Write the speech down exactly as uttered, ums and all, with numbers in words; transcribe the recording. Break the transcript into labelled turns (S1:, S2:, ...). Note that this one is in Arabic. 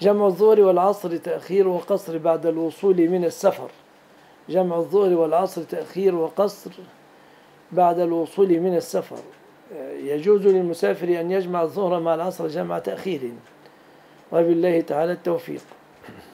S1: جمع الظهر والعصر تأخير وقصر بعد الوصول من السفر. جمع الظهر والعصر تأخير وقصر بعد الوصول من السفر. يجوز للمسافر أن يجمع الظهر مع العصر جمع تأخير، وبالله تعالى التوفيق.